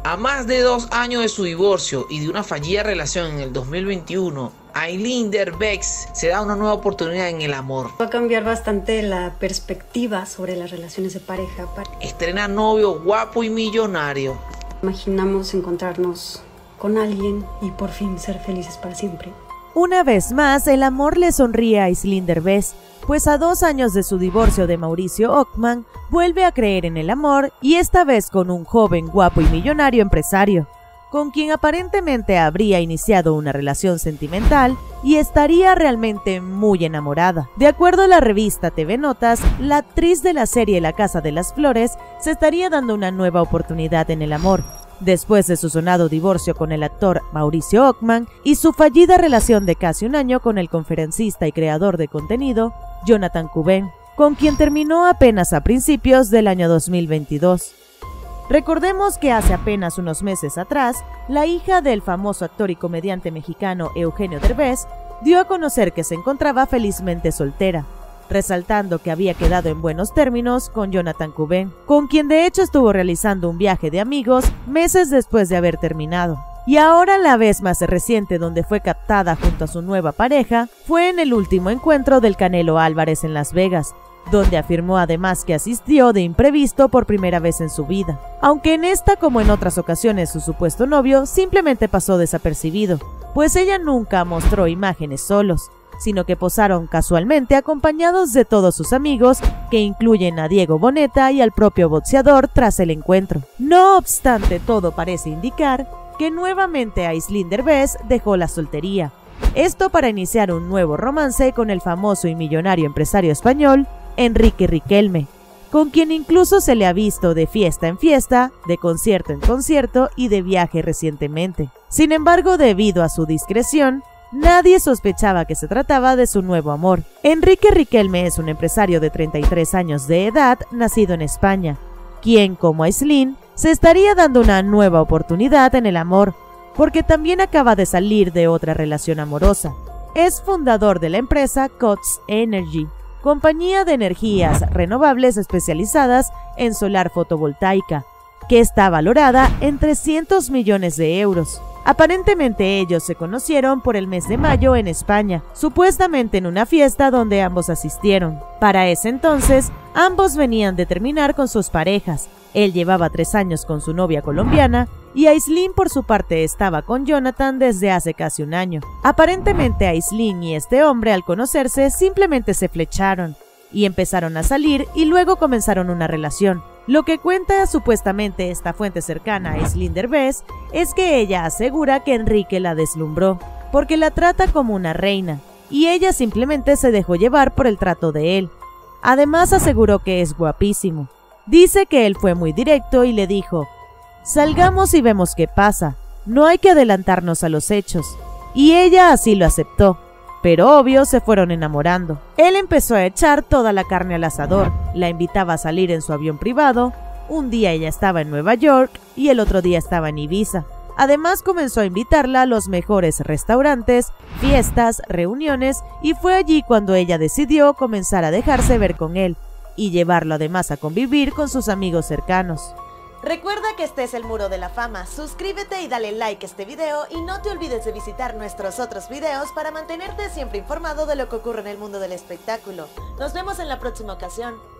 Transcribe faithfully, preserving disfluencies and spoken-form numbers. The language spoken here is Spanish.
A más de dos años de su divorcio y de una fallida relación en el dos mil veintiuno, Aislinn Derbez se da una nueva oportunidad en el amor. Va a cambiar bastante la perspectiva sobre las relaciones de pareja. Estrena novio guapo y millonario. Imaginamos encontrarnos con alguien y por fin ser felices para siempre. Una vez más, el amor le sonríe a Aislinn Derbez, pues a dos años de su divorcio de Mauricio Ockman, vuelve a creer en el amor y esta vez con un joven guapo y millonario empresario, con quien aparentemente habría iniciado una relación sentimental y estaría realmente muy enamorada. De acuerdo a la revista T V Notas, la actriz de la serie La Casa de las Flores se estaría dando una nueva oportunidad en el amor, después de su sonado divorcio con el actor Mauricio Ockman y su fallida relación de casi un año con el conferencista y creador de contenido Jonathan Coben, con quien terminó apenas a principios del año dos mil veintidós. Recordemos que hace apenas unos meses atrás, la hija del famoso actor y comediante mexicano Eugenio Derbez dio a conocer que se encontraba felizmente soltera, resaltando que había quedado en buenos términos con Jonathan Coben, con quien de hecho estuvo realizando un viaje de amigos meses después de haber terminado. Y ahora la vez más reciente donde fue captada junto a su nueva pareja fue en el último encuentro del Canelo Álvarez en Las Vegas, donde afirmó además que asistió de imprevisto por primera vez en su vida, aunque en esta como en otras ocasiones su supuesto novio simplemente pasó desapercibido, pues ella nunca mostró imágenes solos, sino que posaron casualmente acompañados de todos sus amigos, que incluyen a Diego Boneta y al propio boxeador tras el encuentro. No obstante, todo parece indicar que nuevamente Aislinn Derbez dejó la soltería, esto para iniciar un nuevo romance con el famoso y millonario empresario español Enrique Riquelme, con quien incluso se le ha visto de fiesta en fiesta, de concierto en concierto y de viaje recientemente. Sin embargo, debido a su discreción, nadie sospechaba que se trataba de su nuevo amor. Enrique Riquelme es un empresario de treinta y tres años de edad, nacido en España, quien, como Aislinn, se estaría dando una nueva oportunidad en el amor, porque también acaba de salir de otra relación amorosa. Es fundador de la empresa Cox Energy, compañía de energías renovables especializadas en solar fotovoltaica, que está valorada en trescientos millones de euros. Aparentemente ellos se conocieron por el mes de mayo en España, supuestamente en una fiesta donde ambos asistieron. Para ese entonces, ambos venían de terminar con sus parejas. Él llevaba tres años con su novia colombiana y Aislinn por su parte estaba con Jonathan desde hace casi un año. Aparentemente Aislinn y este hombre al conocerse simplemente se flecharon y empezaron a salir y luego comenzaron una relación. Lo que cuenta supuestamente esta fuente cercana a Aislinn Derbez es que ella asegura que Enrique la deslumbró, porque la trata como una reina, y ella simplemente se dejó llevar por el trato de él. Además aseguró que es guapísimo. Dice que él fue muy directo y le dijo: "Salgamos y vemos qué pasa, no hay que adelantarnos a los hechos", y ella así lo aceptó. Pero obvio se fueron enamorando. Él empezó a echar toda la carne al asador, la invitaba a salir en su avión privado, un día ella estaba en Nueva York y el otro día estaba en Ibiza. Además comenzó a invitarla a los mejores restaurantes, fiestas, reuniones y fue allí cuando ella decidió comenzar a dejarse ver con él y llevarlo además a convivir con sus amigos cercanos. Recuerda que este es el Muro de la Fama, suscríbete y dale like a este video y no te olvides de visitar nuestros otros videos para mantenerte siempre informado de lo que ocurre en el mundo del espectáculo. Nos vemos en la próxima ocasión.